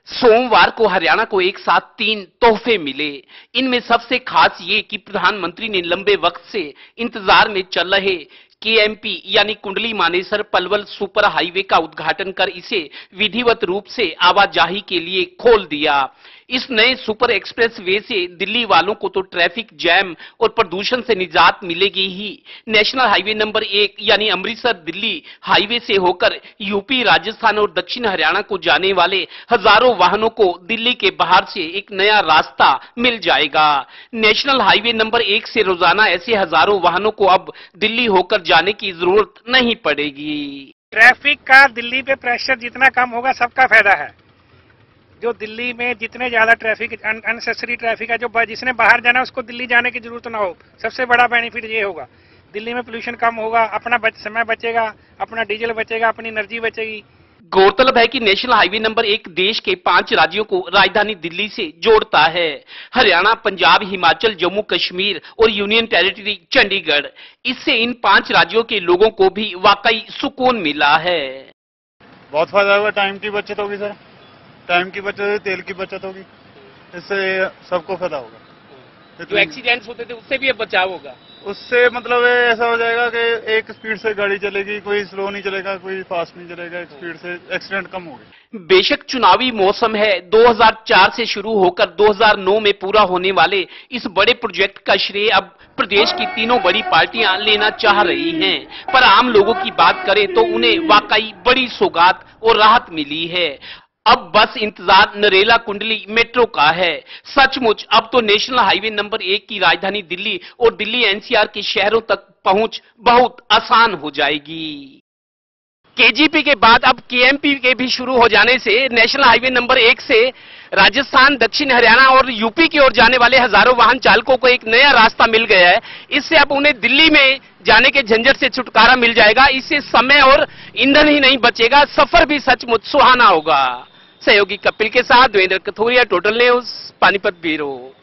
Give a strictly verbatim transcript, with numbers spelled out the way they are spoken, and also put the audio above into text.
सोमवार को हरियाणा को एक साथ तीन तोहफे मिले। इनमें सबसे खास ये कि प्रधानमंत्री ने लंबे वक्त से इंतजार में चल रहे के एम पी यानी कुंडली मानेसर पलवल सुपर हाईवे का उद्घाटन कर इसे विधिवत रूप से आवाजाही के लिए खोल दिया। इस नए सुपर एक्सप्रेस वे से दिल्ली वालों को तो ट्रैफिक जैम और प्रदूषण से निजात मिलेगी ही, नेशनल हाईवे नंबर एक यानी अमृतसर दिल्ली हाईवे से होकर यूपी, राजस्थान और दक्षिण हरियाणा को जाने वाले हजारों वाहनों को दिल्ली के बाहर से एक नया रास्ता मिल जाएगा। नेशनल हाईवे नंबर एक से रोजाना ऐसे हजारों वाहनों को अब दिल्ली होकर जाने की जरूरत नहीं पड़ेगी। ट्रैफिक का दिल्ली पे प्रेशर जितना कम होगा सबका फायदा है। जो दिल्ली में जितने ज्यादा ट्रैफिक अननेसेसरी ट्रैफिक है, जो जिसने बाहर जाना है उसको दिल्ली जाने की जरूरत ना हो, सबसे बड़ा बेनिफिट ये होगा। दिल्ली में पोल्यूशन कम होगा, अपना बच, समय बचेगा, अपना डीजल बचेगा, अपनी एनर्जी बचेगी। गौरतलब है कि नेशनल हाईवे नंबर एक देश के पांच राज्यों को राजधानी दिल्ली से जोड़ता है। हरियाणा, पंजाब, हिमाचल, जम्मू कश्मीर और यूनियन टेरिटरी चंडीगढ़। इससे इन पांच राज्यों के लोगों को भी वाकई सुकून मिला है। बहुत फायदा होगा, टाइम की बचत होगी सर, टाइम की बचत होगी, तेल की बचत होगी, इससे सबको फायदा होगा। जो एक्सीडेंट्स होते थे उससे भी अब बचाव होगा। उससे मतलब ऐसा हो जाएगा कि एक स्पीड से गाड़ी चलेगी, कोई स्लो नहीं चलेगा, कोई फास्ट नहीं चलेगा, एक स्पीड से एक्सीडेंट कम होगी। बेशक चुनावी मौसम है, दो हज़ार चार से शुरू होकर दो हज़ार नौ में पूरा होने वाले इस बड़े प्रोजेक्ट का श्रेय अब प्रदेश की तीनों बड़ी पार्टियां लेना चाह रही हैं, पर आम लोगों की बात करें तो उन्हें वाकई बड़ी सौगात और राहत मिली है। अब बस इंतजार नरेला कुंडली मेट्रो का है। सचमुच अब तो नेशनल हाईवे नंबर एक की राजधानी दिल्ली और दिल्ली एन सी आर के शहरों तक पहुंच बहुत आसान हो जाएगी। के जी पी के बाद अब के एम पी के भी शुरू हो जाने से नेशनल हाईवे नंबर एक से राजस्थान, दक्षिण हरियाणा और यू पी की ओर जाने वाले हजारों वाहन चालकों को एक नया रास्ता मिल गया है। इससे अब उन्हें दिल्ली में जाने के झंझट से छुटकारा मिल जाएगा। इससे समय और ईंधन ही नहीं बचेगा, सफर भी सचमुच सुहाना होगा। सहयोगी कपिल के साथ Devendra Kathoria, total news, Panipat bureau.